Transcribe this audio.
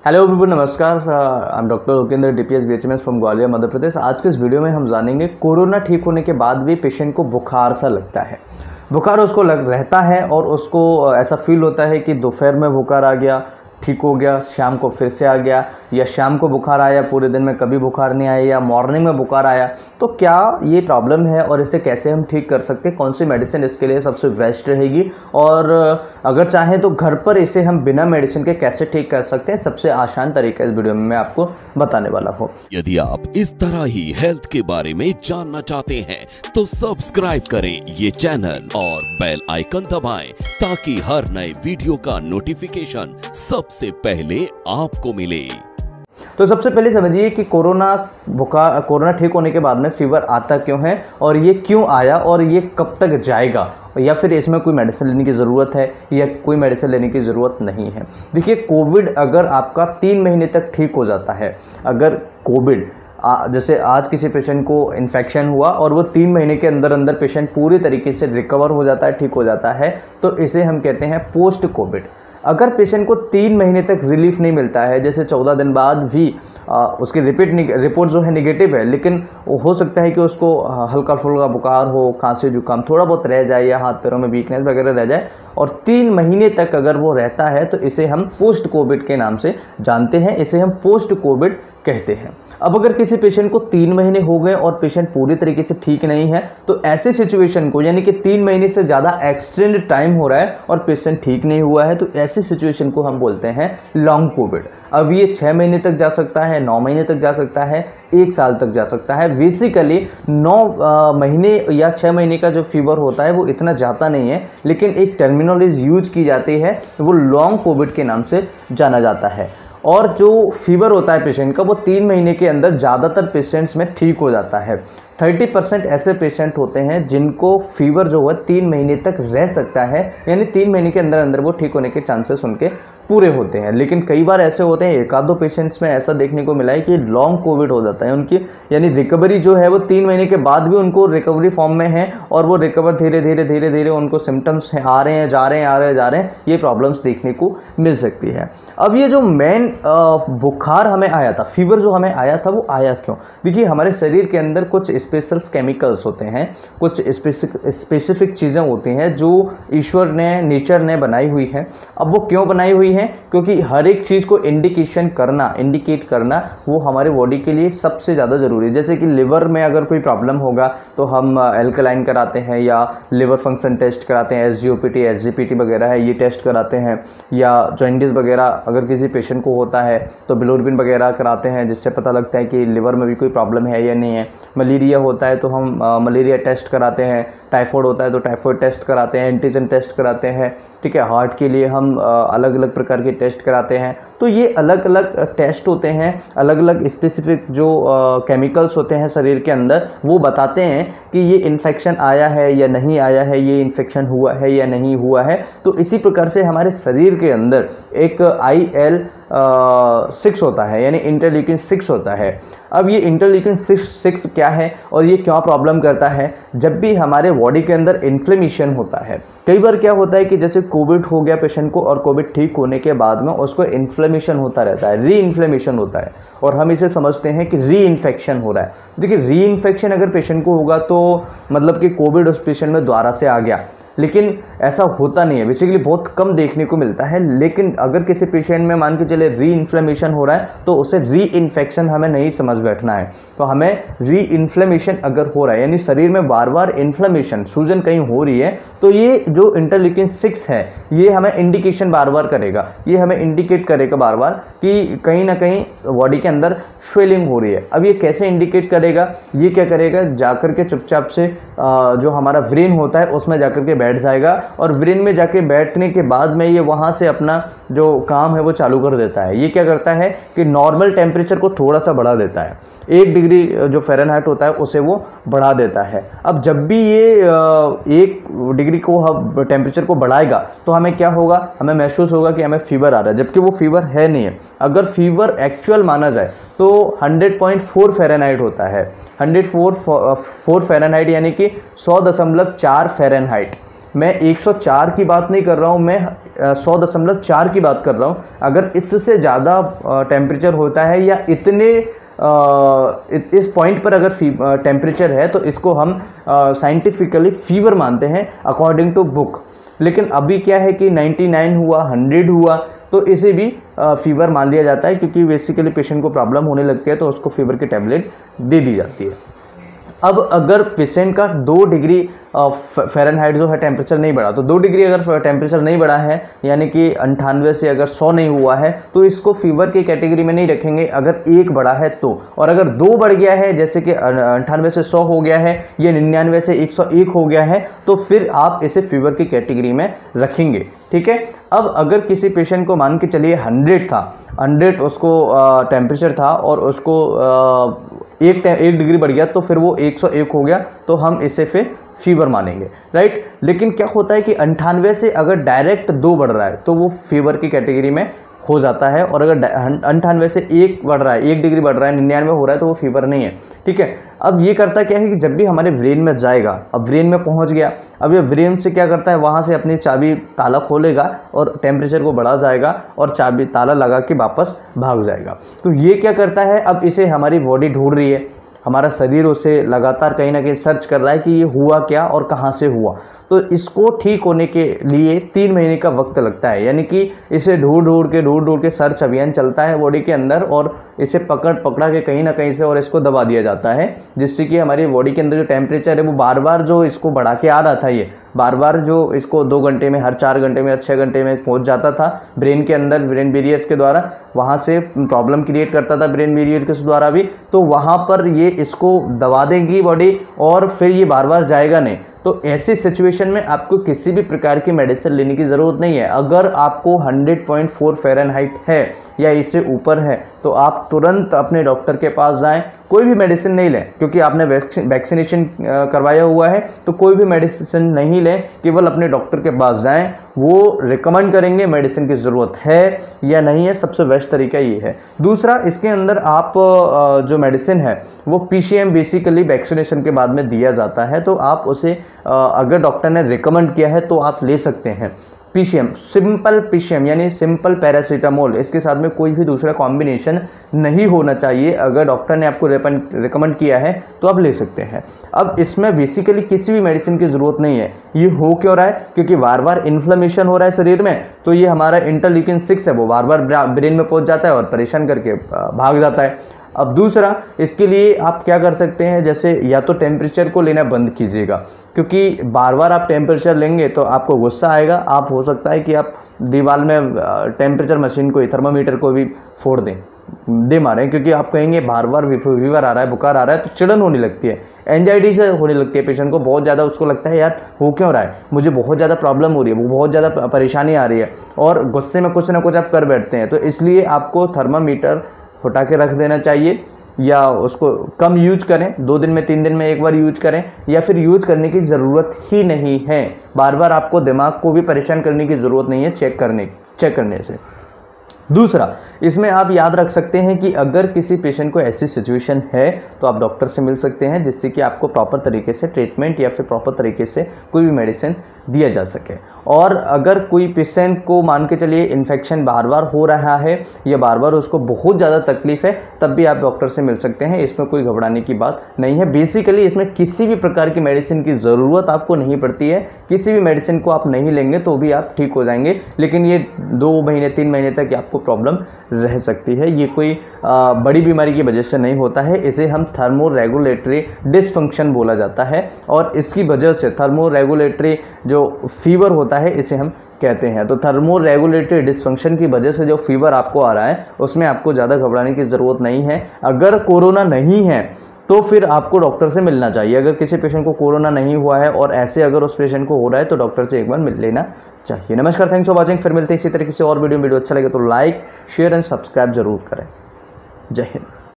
Hello everyone, नमस्कार। I am doctor Upendra DPS BHMS from Gwalior Madhya Pradesh. आज के इस वीडियो में हम जानेंगे कोरोना ठीक होने के बाद भी पेशेंट को बुखार सा लगता है। बुखार उसको रहता है और उसको ऐसा फील होता है कि दोपहर में बुखार आ गया, ठीक हो गया, शाम को फिर से आ गया, या शाम को बुखार आया, पूरे दिन में कभी बुखार नहीं आया, या मॉर्निंग में बुखार आया। तो क्या ये प्रॉब्लम है और इसे कैसे हम ठीक कर सकते हैं, कौन सी मेडिसिन इसके लिए सबसे बेस्ट रहेगी, और अगर चाहें तो घर पर इसे हम बिना मेडिसिन के कैसे ठीक कर सकते हैं, सबसे आसान तरीका इस वीडियो में मैं आपको बताने वाला हूँ। यदि आप इस तरह ही हेल्थ के बारे में जानना चाहते हैं तो सब्सक्राइब करें ये चैनल और बेल आइकन दबाएं ताकि हर नए वीडियो का नोटिफिकेशन सबसे पहले आपको मिले। तो सबसे पहले समझिए कि कोरोना ठीक होने के बाद में फीवर आता क्यों है, और ये क्यों आया, और ये कब तक जाएगा, या फिर इसमें कोई मेडिसिन लेने की ज़रूरत है या कोई मेडिसिन लेने की ज़रूरत नहीं है। देखिए, कोविड अगर आपका 3 महीने तक ठीक हो जाता है, अगर कोविड जैसे आज किसी पेशेंट को इन्फेक्शन हुआ और वो 3 महीने के अंदर अंदर पेशेंट पूरी तरीके से रिकवर हो जाता है, ठीक हो जाता है, तो इसे हम कहते हैं पोस्ट कोविड। अगर पेशेंट को 3 महीने तक रिलीफ नहीं मिलता है, जैसे 14 दिन बाद भी उसकी रिपोर्ट जो है निगेटिव है, लेकिन हो सकता है कि उसको हल्का फुल्का बुखार हो, खांसी जुकाम थोड़ा बहुत रह जाए, या हाथ पैरों में वीकनेस वगैरह रह जाए, और 3 महीने तक अगर वो रहता है, तो इसे हम पोस्ट कोविड के नाम से जानते हैं, इसे हम पोस्ट कोविड कहते हैं। अब अगर किसी पेशेंट को 3 महीने हो गए और पेशेंट पूरी तरीके से ठीक नहीं है, तो ऐसे सिचुएशन को, यानी कि 3 महीने से ज़्यादा एक्सटेंड टाइम हो रहा है और पेशेंट ठीक नहीं हुआ है, तो ऐसी सिचुएशन को हम बोलते हैं लॉन्ग कोविड। अब ये 6 महीने तक जा सकता है, 9 महीने तक जा सकता है, 1 साल तक जा सकता है। बेसिकली 9 महीने या 6 महीने का जो फीवर होता है वो इतना जाता नहीं है, लेकिन एक टर्मिनोलॉजी यूज की जाती है, वो लॉन्ग कोविड के नाम से जाना जाता है। और जो फीवर होता है पेशेंट का, वो 3 महीने के अंदर ज़्यादातर पेशेंट्स में ठीक हो जाता है। 30% ऐसे पेशेंट होते हैं जिनको फीवर जो है 3 महीने तक रह सकता है, यानी 3 महीने के अंदर अंदर वो ठीक होने के चांसेस उनके पूरे होते हैं। लेकिन कई बार ऐसे होते हैं, एक आध दो पेशेंट्स में ऐसा देखने को मिला है कि लॉन्ग कोविड हो जाता है उनकी, यानी रिकवरी जो है वो 3 महीने के बाद भी उनको रिकवरी फॉर्म में है, और वो रिकवर धीरे धीरे उनको सिम्टम्स आ रहे हैं, जा रहे हैं, ये प्रॉब्लम्स देखने को मिल सकती है। अब ये जो मेन बुखार हमें आया था, फीवर जो हमें आया था, वो आया क्यों? देखिए, हमारे शरीर के अंदर कुछ स्पेशल केमिकल्स होते हैं, कुछ स्पेसिफिक चीज़ें होती हैं जो ईश्वर ने, नेचर ने बनाई हुई है। अब वो क्यों बनाई हुई है? क्योंकि हर एक चीज़ को इंडिकेट करना वो हमारे बॉडी के लिए सबसे ज़्यादा ज़रूरी है। जैसे कि लिवर में अगर कोई प्रॉब्लम होगा तो हम एल्कलाइन कराते हैं, या लिवर फंक्शन टेस्ट कराते हैं, SGOPT SGPT वगैरह है, ये टेस्ट कराते हैं, या जॉइंटिस वगैरह अगर किसी पेशेंट को होता है तो बिलोरुबिन वगैरह कराते हैं, जिससे पता लगता है कि लिवर में भी कोई प्रॉब्लम है या नहीं है। मलेरिया होता है तो हम मलेरिया टेस्ट कराते हैं, टाइफाइड होता है तो टाइफाइड टेस्ट कराते हैं, एंटीजन टेस्ट कराते हैं, ठीक है। हार्ट के लिए हम अलग अलग प्रकार के टेस्ट कराते हैं। तो ये अलग अलग टेस्ट होते हैं, अलग अलग स्पेसिफिक जो केमिकल्स होते हैं शरीर के अंदर, वो बताते हैं कि ये इन्फेक्शन आया है या नहीं आया है, ये इन्फेक्शन हुआ है या नहीं हुआ है। तो इसी प्रकार से हमारे शरीर के अंदर एक IL-6 होता है, यानी इंटरल्यूकिन 6 होता है। अब ये इंटरल्यूकिन 6 क्या है और ये क्या प्रॉब्लम करता है? जब भी हमारे बॉडी के अंदर इन्फ्लेमेशन होता है, कई बार क्या होता है कि जैसे कोविड हो गया पेशेंट को, और कोविड ठीक होने के बाद में उसको इन्फ्लेमेशन होता रहता है, री इन्फ्लेमेशन होता है, और हम इसे समझते हैं कि री इन्फेक्शन हो रहा है। देखिए, री इन्फेक्शन अगर पेशेंट को होगा तो मतलब कि कोविड उस पेशेंट में दोबारा से आ गया, लेकिन ऐसा होता नहीं है, बेसिकली बहुत कम देखने को मिलता है। लेकिन अगर किसी पेशेंट में मान के चले री इन्फ्लेमेशन हो रहा है, तो उसे री इन्फेक्शन हमें नहीं समझ बैठना है। तो हमें री इन्फ्लेमेशन अगर हो रहा है, यानी शरीर में बार बार इन्फ्लेमेशन, सूजन कहीं हो रही है, तो ये जो इंटरल्यूकिन 6 है, ये हमें इंडिकेशन बार बार करेगा, ये हमें इंडिकेट करेगा बार बार कि कहीं ना कहीं बॉडी के अंदर स्वेलिंग हो रही है। अब ये कैसे इंडिकेट करेगा? ये क्या करेगा, जाकर के चुपचाप से जो हमारा ब्रेन होता है उसमें जाकर के बैठ जाएगा, और ब्रेन में जाके बैठने के बाद में ये वहाँ से अपना जो काम है वो चालू कर देता है। ये क्या करता है कि नॉर्मल टेम्परेचर को थोड़ा सा बढ़ा देता है, 1 डिग्री जो फ़ारेनहाइट होता है उसे वो बढ़ा देता है। अब जब भी ये 1 डिग्री को हम टेम्परेचर को बढ़ाएगा, तो हमें क्या होगा? हमें महसूस होगा कि हमें फीवर आ रहा है, जबकि वो फीवर है नहीं है। अगर फीवर एक्चुअल माना जाए तो 100.4 फ़ारेनहाइट होता है, 104 फ़ारेनहाइट, यानी कि 100.4 फ़ारेनहाइट। मैं 104 की बात नहीं कर रहा हूँ, मैं 100.4 की बात कर रहा हूँ। अगर इससे ज़्यादा टेम्परेचर होता है या इतने इस पॉइंट पर अगर टेम्परेचर है तो इसको हम साइंटिफिकली फीवर मानते हैं अकॉर्डिंग टू बुक। लेकिन अभी क्या है कि 99 हुआ, 100 हुआ तो इसे भी फीवर मान लिया जाता है, क्योंकि बेसिकली पेशेंट को प्रॉब्लम होने लगती है तो उसको फीवर की टैबलेट दे दी जाती है। अब अगर पेशेंट का 2 डिग्री फ़ारेनहाइट जो है टेम्परेचर नहीं बढ़ा, तो 2 डिग्री अगर टेम्परेचर नहीं बढ़ा है यानी कि 98 से अगर 100 नहीं हुआ है तो इसको फीवर की कैटेगरी में नहीं रखेंगे अगर 1 बढ़ा है तो। और अगर 2 बढ़ गया है, जैसे कि 98 से 100 हो गया है या 99 से 101 हो गया है, तो फिर आप इसे फीवर की कैटेगरी में रखेंगे। ठीक है। अब अगर किसी पेशेंट को मान के चलिए 100 था, 100 उसको टेम्परेचर था और उसको 1 डिग्री बढ़ गया तो फिर वो 101 हो गया, तो हम इसे फिर फीवर मानेंगे, राइट। लेकिन क्या होता है कि 98 से अगर डायरेक्ट 2 बढ़ रहा है तो वो फीवर की कैटेगरी में हो जाता है, और अगर 98 से 1 बढ़ रहा है, 1 डिग्री बढ़ रहा है, 99 हो रहा है तो वो फीवर नहीं है। ठीक है। अब ये करता क्या है कि जब भी हमारे ब्रेन में जाएगा, अब ब्रेन में पहुंच गया, अब ये ब्रेन से क्या करता है, वहाँ से अपनी चाबी ताला खोलेगा और टेम्परेचर को बढ़ा जाएगा और चाबी ताला लगा के वापस भाग जाएगा। तो ये क्या करता है, अब इसे हमारी बॉडी ढूंढ रही है, हमारा शरीर उसे लगातार कहीं ना कहीं सर्च कर रहा है कि ये हुआ क्या और कहाँ से हुआ। तो इसको ठीक होने के लिए 3 महीने का वक्त लगता है, यानी कि इसे ढूंढ के सर्च अभियान चलता है बॉडी के अंदर, और इसे पकड़ा के कहीं ना कहीं से और इसको दबा दिया जाता है, जिससे कि हमारी बॉडी के अंदर जो टेम्परेचर है वो बार बार जो इसको बढ़ा के आ रहा था, ये बार बार जो इसको 2 घंटे में, हर 4 घंटे में, हर 6 घंटे में पहुंच जाता था ब्रेन के अंदर, ब्रेन बैरियर्स के द्वारा, वहाँ से प्रॉब्लम क्रिएट करता था ब्रेन बैरियर के द्वारा भी, तो वहाँ पर ये इसको दबा देगी बॉडी और फिर ये बार बार जाएगा नहीं। तो ऐसी सिचुएशन में आपको किसी भी प्रकार की मेडिसिन लेने की ज़रूरत नहीं है। अगर आपको 100.4 फ़ारेनहाइट है या इससे ऊपर है तो आप तुरंत अपने डॉक्टर के पास जाएं, कोई भी मेडिसिन नहीं लें, क्योंकि आपने वैक्सीनेशन करवाया हुआ है तो कोई भी मेडिसिन नहीं लें, केवल अपने डॉक्टर के पास जाएं, वो रिकमेंड करेंगे मेडिसिन की ज़रूरत है या नहीं है, सबसे बेस्ट तरीका ये है। दूसरा, इसके अंदर आप जो मेडिसिन है वो PCM बेसिकली वैक्सीनेशन के बाद में दिया जाता है, तो आप उसे अगर डॉक्टर ने रिकमेंड किया है तो आप ले सकते हैं। PCM, सिंपल PCM यानी सिंपल पैरासीटामोल, इसके साथ में कोई भी दूसरा कॉम्बिनेशन नहीं होना चाहिए। अगर डॉक्टर ने आपको रिकमेंड किया है तो आप ले सकते हैं। अब इसमें बेसिकली किसी भी मेडिसिन की ज़रूरत नहीं है। ये हो क्यों रहा है, क्योंकि बार बार इन्फ्लेमेशन हो रहा है शरीर में, तो ये हमारा इंटरल्यूकिन 6 है वो बार बार ब्रेन में पहुंच जाता है और परेशान करके भाग जाता है। अब दूसरा, इसके लिए आप क्या कर सकते हैं, जैसे या तो टेम्परेचर को लेना बंद कीजिएगा, क्योंकि बार बार आप टेम्परेचर लेंगे तो आपको गुस्सा आएगा, आप हो सकता है कि आप दीवार में टेम्परेचर मशीन को, थर्मामीटर को भी फोड़ दे मारें, क्योंकि आप कहेंगे बार बार फीवर आ रहा है, बुखार आ रहा है, तो चिड़न होने लगती है, एंजाइटी से होने लगती है पेशेंट को बहुत ज़्यादा। उसको लगता है यार हो क्यों रहा है, मुझे बहुत ज़्यादा प्रॉब्लम हो रही है, वो बहुत ज़्यादा परेशानी आ रही है, और गुस्से में कुछ ना कुछ आप कर बैठते हैं। तो इसलिए आपको थर्मामीटर हटा के रख देना चाहिए, या उसको कम यूज करें, 2 दिन में 3 दिन में एक बार यूज करें, या फिर यूज करने की ज़रूरत ही नहीं है। बार बार आपको दिमाग को भी परेशान करने की ज़रूरत नहीं है चेक करने से। दूसरा, इसमें आप याद रख सकते हैं कि अगर किसी पेशेंट को ऐसी सिचुएशन है तो आप डॉक्टर से मिल सकते हैं, जिससे कि आपको प्रॉपर तरीके से ट्रीटमेंट या फिर प्रॉपर तरीके से कोई भी मेडिसिन दिया जा सके। और अगर कोई पेशेंट को मान के चलिए इन्फेक्शन बार बार हो रहा है या बार बार उसको बहुत ज़्यादा तकलीफ है, तब भी आप डॉक्टर से मिल सकते हैं, इसमें कोई घबराने की बात नहीं है। बेसिकली इसमें किसी भी प्रकार की मेडिसिन की ज़रूरत आपको नहीं पड़ती है, किसी भी मेडिसिन को आप नहीं लेंगे तो भी आप ठीक हो जाएंगे, लेकिन ये 2 महीने 3 महीने तक आपको प्रॉब्लम रह सकती है। ये कोई बड़ी बीमारी की वजह से नहीं होता है, इसे हम थर्मोरेगुलेटरी डिसफंक्शन बोला जाता है, और इसकी वजह से थर्मोरेगुलेटरी जो फीवर होता है इसे हम कहते हैं। तो थर्मोरेगुलेटरी डिसफंक्शन की वजह से जो फीवर आपको आ रहा है उसमें आपको ज़्यादा घबराने की ज़रूरत नहीं है। अगर कोरोना नहीं है तो फिर आपको डॉक्टर से मिलना चाहिए। अगर किसी पेशेंट को कोरोना नहीं हुआ है और ऐसे अगर उस पेशेंट को हो रहा है तो डॉक्टर से एक बार मिल लेना चाहिए। नमस्कार, थैंक्स फॉर वॉचिंग। फिर मिलते हैं इसी तरीके से और वीडियो अच्छा लगे तो लाइक, शेयर एंड सब्सक्राइब जरूर करें। जय हिंद।